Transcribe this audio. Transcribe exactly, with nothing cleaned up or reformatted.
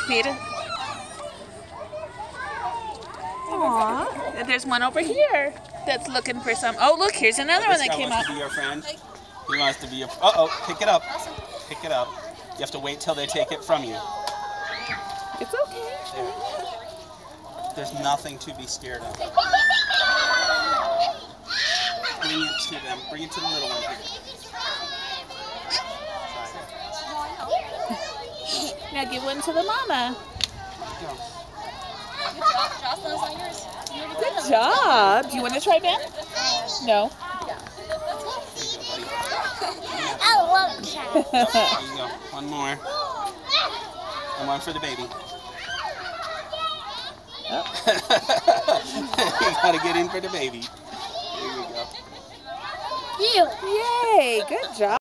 feed it. Aw, there's one over here that's looking for some. Oh, look, here's another one that came out. This guy wants to be your friend. He wants to be your. Uh oh, pick it up. Pick it up. You have to wait till they take it from you. It's okay. There. There's nothing to be scared of. Bring it to them. Bring it to the little one here. Now give one to the mama. Go. Good job, Jocelyn. It's not yours. Good job. Do you want to try, Ben? No. I love cats. There you go. One more. And one for the baby. You gotta get in for the baby. There you go. You. Yay, good job.